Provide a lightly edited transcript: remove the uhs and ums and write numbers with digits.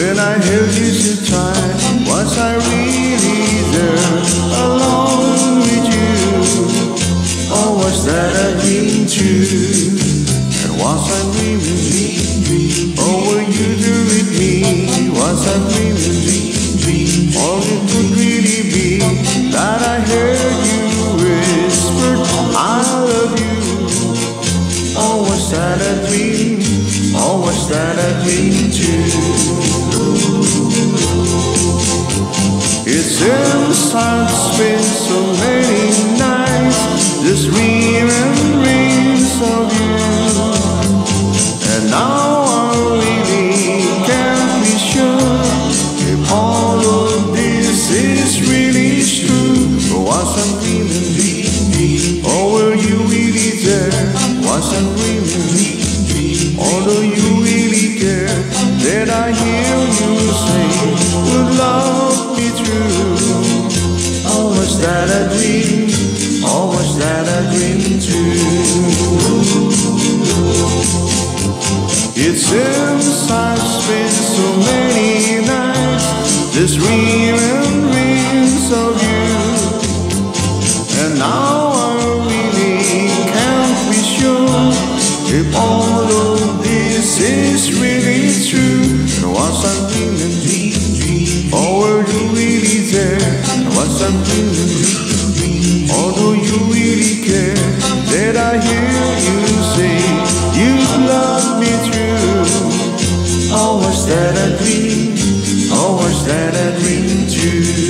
When I held you so tight, was I really there alone with you? Or was that a dream too? And was I dreaming? Or were you there with me? Was I dreaming? Or it could really be that I heard you whisper, I love you. Or was that a dream? Or was that a dream too? It seems I've spent so many nights just dreaming dreams of you. And now I really can't be sure if all of this is really true. Or was I dreaming? Or were you really there? Was I dreaming? Or do you really care that I hear you say you love me true? Or was that a dream? Or was that a dream too? It seems I've spent so many nights just dreaming dreams of you. And now I really can't be sure if all of this is really true. And was I dreaming? Or were you really there? And was I dreaming? Or do you really care that I hear you say you love me true? Or was that a dream? Or was that a dream too?